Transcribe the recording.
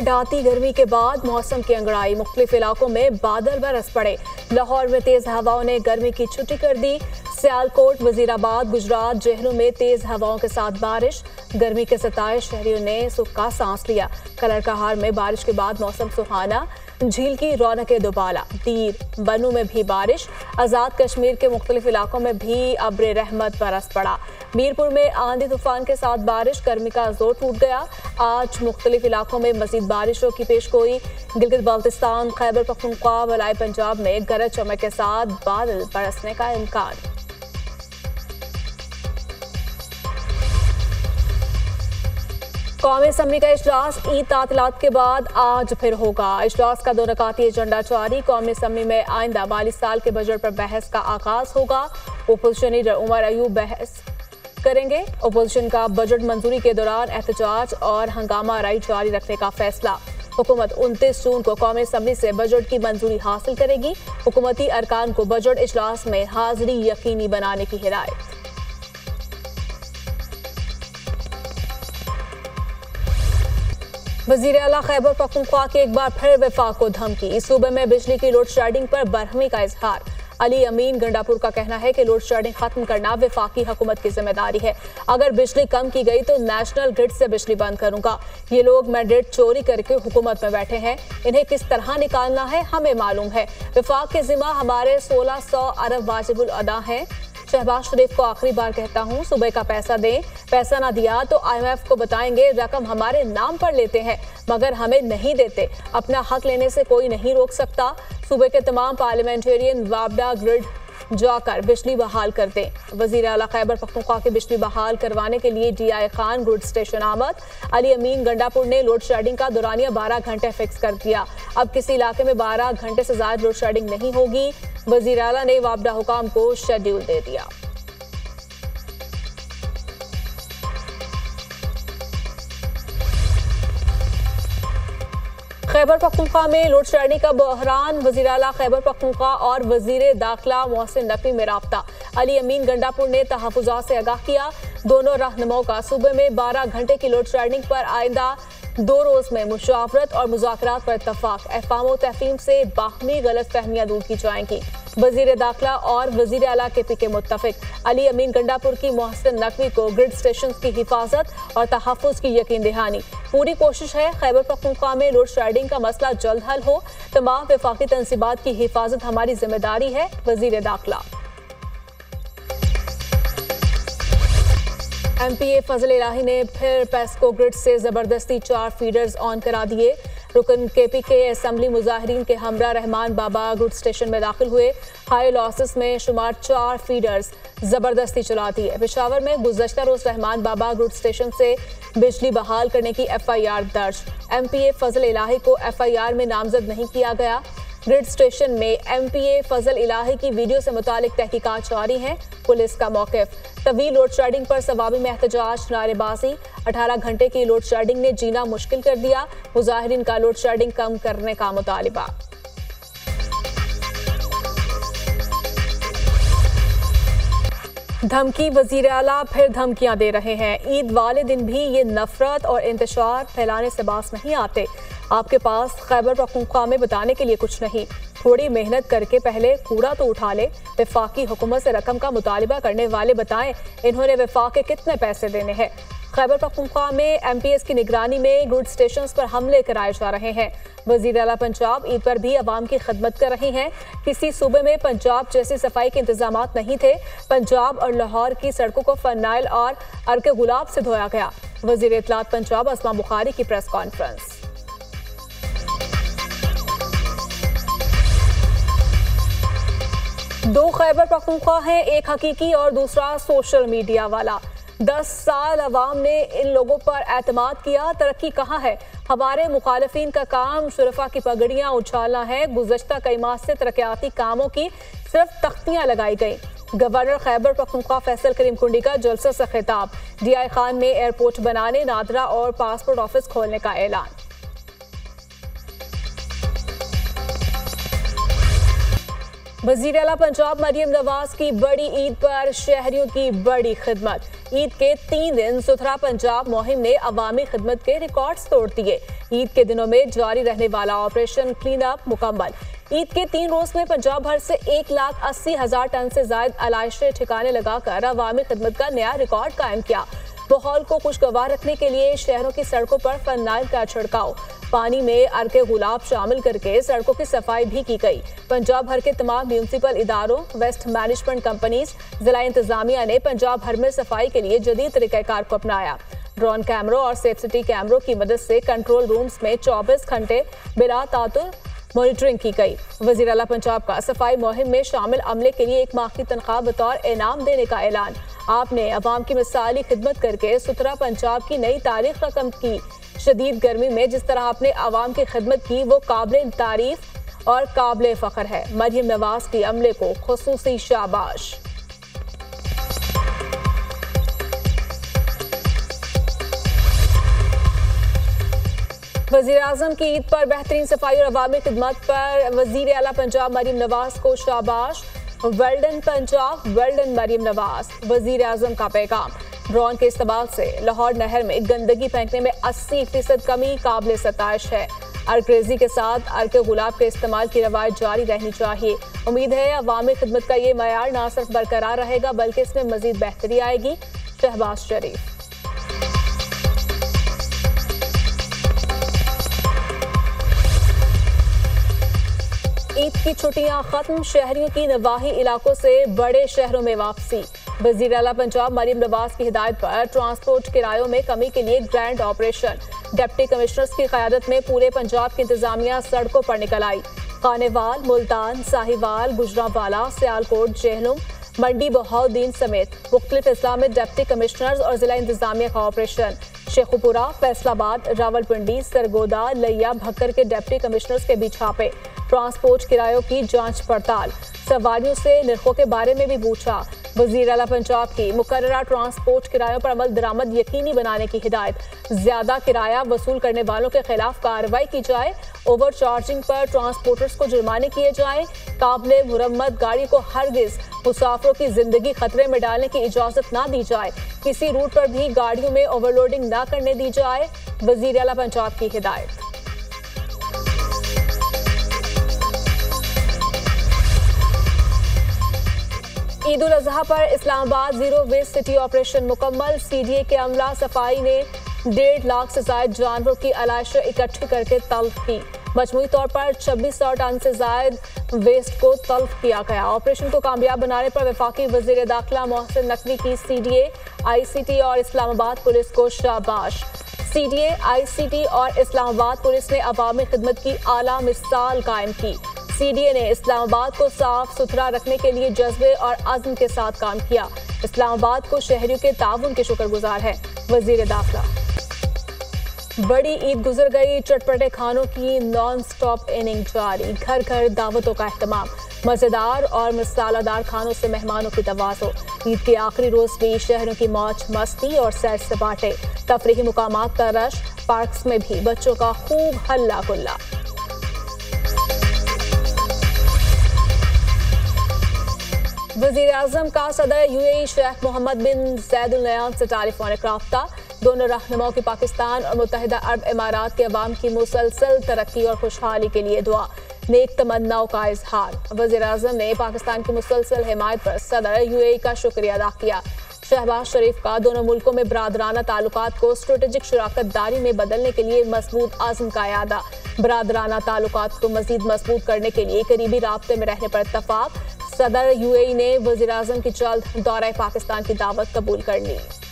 में ढाती गर्मी के बाद मौसम की अंगड़ाई, मुख्तलिफ इलाकों में बादल बरस पड़े। लाहौर में तेज हवाओं ने गर्मी की छुट्टी कर दी। सियालकोट, वजीराबाद, गुजरात, जेहलू में तेज हवाओं के साथ बारिश। गर्मी के सताए शहरियों ने सुख का सांस लिया। कलरकहार में बारिश के बाद मौसम सुहाना, झील की रौनकें दुबाला। दीर, बनू में भी बारिश। आज़ाद कश्मीर के मुख्तलिफ इलाकों में भी अब्र रहमत बरस पड़ा। मीरपुर में आंधी तूफान के साथ बारिश, गर्मी का जोर टूट गया। आज मुख्तलिफ इलाकों में मजीद बारिशों की पेशगोई। गिलगित बाल्टिस्तान, खैबर पख्तूनख्वा, बलाई पंजाब में गरज चमक के साथ बादल बरसने का इम्कान। कौमी असम्बली का इजलास ईद तातीलात के बाद आज फिर होगा। इजलास का 2 रकाती एजेंडा जारी। कौमी असम्बली में आइंदा माली साल के बजट पर बहस का आगाज होगा। ओपोजिशन लीडर उमर अयूब बहस करेंगे। ओपोजिशन का बजट मंजूरी के दौरान एहतजाज और हंगामा राई जारी रखने का फैसला। हुकूमत 29 जून को कौमी असम्बली से बजट की मंजूरी हासिल करेगी। हुकूमती अरकान को बजट इजलास में हाजिरी यकीनी बनाने की हिदायत। वजीर आला खैबर पख्तूनख्वा की एक बार फिर वफाक को धमकी। इस सूबे में बिजली की लोड शेडिंग पर बरहमी का इजहार। अली अमीन गंडापुर का कहना है कि लोड शेडिंग खत्म करना वफाकी हुकूमत की जिम्मेदारी है। अगर बिजली कम की गई तो नेशनल ग्रिड से बिजली बंद करूंगा। ये लोग मैंडेट चोरी करके हुकूमत में बैठे हैं, इन्हें किस तरह निकालना है हमें मालूम है। वफाक के जिम्मा हमारे 1600 अरब वाजिबुल अदा है। शहबाज शरीफ को आखिरी बार कहता हूँ, सूबे का पैसा दें। पैसा ना दिया तो IMF को बताएंगे रकम हमारे नाम पर लेते हैं मगर हमें नहीं देते। अपना हक लेने से कोई नहीं रोक सकता। सूबे के तमाम पार्लियामेंटेरियन वापडा ग्रिड जाकर बिजली बहाल कर दें। वजीर आला खैबर पख्तूनख्वा की बिजली बहाल करवाने के लिए DI खान ग्रिड स्टेशन आमद। अली अमीन गंडापुर ने लोड शेडिंग का दौरानिया 12 घंटे फिक्स कर दिया। अब किसी इलाके में 12 घंटे से ज्यादा लोड शेडिंग नहीं होगी। वजीर आला ने वापडा हुकाम को शेड्यूल दे दिया। खैबर पख्तूनख्वा में लोड शेडिंग का बहरान, वजीर आला खैबर पख्तूनख्वा और वजीर दाखिला मोहसिन नकवी में राब्ता। अली अमीन गंडापुर ने तहफ़्फ़ुज़ात से आगाह किया। दोनों रहनुमाओं का सूबे में 12 घंटे की लोड शेडिंग पर आइंदा 2 रोज में मुशावरत और मुज़ाकरात पर इत्तफाक। अफ़वाह व तफ़हीम से बाहमी गलत फहमियाँ दूर की जाएंगी। वजीर दाखिला और वजीर आला के पी के मुत्तफिक। अली अमीन गंडापुर की मोहसिन नकवी को ग्रिड स्टेशन की हिफाजत और तहफ़्फ़ुज़ की यकीन दहानी। पूरी कोशिश है खैबर पख्तूनख्वा में लोड शेडिंग का मसला जल्द हल हो। तमाम वफाकी तंसीबात की हिफाजत हमारी जिम्मेदारी है। वजीर दाखिला। MPA फजल इलाही ने फिर पेस्को ग्रिड से जबरदस्ती 4 फीडर्स ऑन करा दिए। रुकन KP के असम्बली मुजाहिरीन के हमरा रहमान बाबा ग्रिड स्टेशन में दाखिल हुए। हाई लॉसेस में शुमार 4 फीडर्स जबरदस्ती चला दी है। पेशावर में गुज़श्ता रोज रहमान बाबा ग्रिड स्टेशन से बिजली बहाल करने की FIR दर्ज। MPA फजल इलाही को FIR में नामजद नहीं किया गया। ग्रिड स्टेशन में MPA फजल इलाही की वीडियो से मुतालिक तहकीकात जारी हैं। पुलिस का मौक़िफ़। तवील लोड शेडिंग पर सवाबी में एहतजाज, नारेबाजी। 18 घंटे की लोड शेडिंग ने जीना मुश्किल कर दिया। मुजाहिरीन का लोड शेडिंग कम करने का मुतालिबा। धमकी, वजीर आला फिर धमकियां दे रहे हैं। ईद वाले दिन भी ये नफरत और इंतशार फैलाने से बास नहीं आते। आपके पास खैबर पख्तूनख्वा में बताने के लिए कुछ नहीं। थोड़ी मेहनत करके पहले कूड़ा तो उठा ले। वफाकी हुकूमत से रकम का मुतालिबा करने वाले बताएं इन्होंने वफाक के कितने पैसे देने हैं। खैबर पख्तूनख्वा में MPS की निगरानी में ग्रिड स्टेशन पर हमले कराए जा रहे हैं। वजीर आला पंजाब ईद पर भी अवाम की खदमत कर रही हैं। किसी सूबे में पंजाब जैसी सफाई के इंतजाम नहीं थे। पंजाब और लाहौर की सड़कों को फनाइल और अर्क गुलाब से धोया गया। वजीर इत्तलात पंजाब अस्मा बुखारी की प्रेस कॉन्फ्रेंस। दो खैबर पख्तूनख्वा हैं, एक हकीकी और दूसरा सोशल मीडिया वाला। 10 साल अवाम ने इन लोगों पर एतमाद किया। तरक्की कहाँ है? हमारे मुखालिफिन का काम शुरफा की पगड़ियाँ उछालना है। गुज़श्ता कई माह से तरक्याती कामों की सिर्फ तख्तियाँ लगाई गई। गवर्नर खैबर पख्तूनख्वा फैसल करीम कुंडी का जलसे से खिताब। DI खान में एयरपोर्ट बनाने, नादरा और पासपोर्ट ऑफिस खोलने का ऐलान। वजीर आला पंजाब मरियम नवाज की बड़ी ईद पर शहरियों की बड़ी खिदमत। ईद के 3 दिन सुथरा पंजाब मुहिम ने अवामी खिदमत के रिकॉर्ड्स तोड़ दिए। ईद के दिनों में जारी रहने वाला ऑपरेशन क्लीन अप मुकम्मल। ईद के 3 रोज में पंजाब भर से 1,80,000 टन से ज्यादा अलाइशे ठिकाने लगाकर अवामी खिदमत का नया रिकॉर्ड कायम किया। माहौल को खुशगवार रखने के लिए शहरों की सड़कों पर फिनाइल का छिड़काव, पानी में अर्के गुलाब शामिल करके सड़कों की सफाई भी की गई। पंजाब भर के तमाम म्यूनिसिपल इदारों, वेस्ट मैनेजमेंट कंपनीज, जिला इंतजामिया ने पंजाब भर में सफाई के लिए जदीद तरीक़ाकार को अपनाया। ड्रोन कैमरों और सेफ सिटी कैमरों की मदद से कंट्रोल रूम्स में 24 घंटे बिला तातुर मॉनिटरिंग की गई। वजीर आला पंजाब का सफाई मुहिम में शामिल अमले के लिए 1 माह की तनख्वाह बतौर इनाम देने का ऐलान। आपने अवाम की मिसाली खिदमत करके सुथरा पंजाब की नई तारीख रकम की। शदीद गर्मी में जिस तरह आपने अवाम की खिदमत की वो काबिल तारीफ और काबिल फख्र है। मरियम नवाज की अमले को खुसूसी शाबाश। वजीर आजम की ईद पर बेहतरीन सफाई और अवामी खिदमत पर वजीर आला पंजाब मरियम नवाज को शाबाश। Well done Punjab, well done Maryam Nawaz. वजीर आजम का पैगाम। ड्रोन के इस्तेमाल से लाहौर नहर में गंदगी फेंकने में 80% कमी काबिल सताइश है। अर्करेजी के साथ अर्के गुलाब के इस्तेमाल की रवायत जारी रहनी चाहिए। उम्मीद है अवामी खिदमत का ये मयार न सिर्फ बरकरार रहेगा बल्कि इसमें मजीद बेहतरी आएगी। शहबाज शरीफ। ईद की छुट्टियां खत्म, शहरियों की नवाही इलाकों से बड़े शहरों में वापसी। वजीर आला पंजाब मरियम नवाज की हिदायत पर ट्रांसपोर्ट किरायों में कमी के लिए ग्रैंड ऑपरेशन। डिप्टी कमिश्नर्स की क़यादत में पूरे पंजाब की इंतजामिया सड़कों पर निकल आई। खानेवाल, मुल्तान, साहिवाल, गुजरांवाला, सियालकोट, जेहलुम, मंडी बहाउद्दीन समेत मुख्तलिफ अजला में डिप्टी कमिश्नर्स और जिला इंतजामिया का ऑपरेशन। शेखुपुरा, फैसलाबाद, रावलपिंडी, सरगोदा, लिया, भक्कर के डिप्टी कमिश्नर्स के भी छापे। ट्रांसपोर्ट किरायों की जांच पड़ताल। सवारियों से निर्खों के बारे में भी पूछा। वजीर आला पंजाब की मुकर्ररा ट्रांसपोर्ट किरायों पर अमल दरामद यकीनी बनाने की हिदायत। ज्यादा किराया वसूल करने वालों के खिलाफ कार्रवाई की जाए। ओवर चार्जिंग पर ट्रांसपोर्टर्स को जुर्माने किए जाए। काबिले मुरम्मत गाड़ी को हरगिज मुसाफिरों की जिंदगी खतरे में डालने की इजाजत ना दी जाए। किसी रूट पर भी गाड़ियों में ओवरलोडिंग ना करने दी जाए। वजीर आला पंजाब की हिदायत। ईद उल अजहा पर Islamabad zero waste city operation मुकम्मल। सीडीए के अमला सफाई ने 1.5 लाख से ज्यादा जानवरों की अलाइशें इकट्ठी करके तल्फ की। मजमूई तौर पर 2600 टन से ज्यादा वेस्ट को तल्फ किया गया। ऑपरेशन को कामयाब बनाने पर वफाकी वजीर दाखिला मोहसिन नकवी की सीडीए, आईसीटी और इस्लामाबाद पुलिस को शाबाश। सीडीए, आईसीटी और इस्लामाबाद पुलिस ने अवामी खिदमत की आला मिसाल कायम की। सीडीए ने इस्लामाबाद को साफ सुथरा रखने के लिए जज्बे और अज़्म के साथ काम किया। इस्लामाबाद को शहरियों के ताउन के शुक्रगुजार है। वजीर दाखिला। बड़ी ईद गुजर गई, चटपटे खानों की नॉन स्टॉप इनिंग जारी। घर घर दावतों का एहतमाम। मजेदार और मसालादार खानों से मेहमानों की तवाज़ो। ईद के आखिरी रोज भी शहरों की मौज मस्ती और सैर सपाटे। तफरीही मुकामात का रश। पार्क्स में भी बच्चों का खूब हल्ला गुल्ला। वजीर आजम का सदर यूएई शेख मोहम्मद बिन ज़ैद अल नयान से टेलीफोनिक राब्ता। दोनों रहनुमाओं की पाकिस्तान और मुत्तहिदा अरब इमारात के अवाम की मुसलसल तरक्की और खुशहाली के लिए दुआ, नेक तमन्नाओं का इजहार। वजीर आजम ने पाकिस्तान की मुसलसल हिमायत पर सदर यूएई का शुक्रिया अदा किया। शहबाज शरीफ का दोनों मुल्कों में बरादराना ताल्लुकात को स्ट्रेटेजिक शराकत दारी में बदलने के लिए मजबूत आज़म का इरादा। बरादराना ताल्लुकात को मजीद मजबूत करने के लिए करीबी राब्ते में रहने पर इत्तफाक। सदर यूएई ने वजीर आजम की जल्द दौरा पाकिस्तान की दावत कबूल कर ली।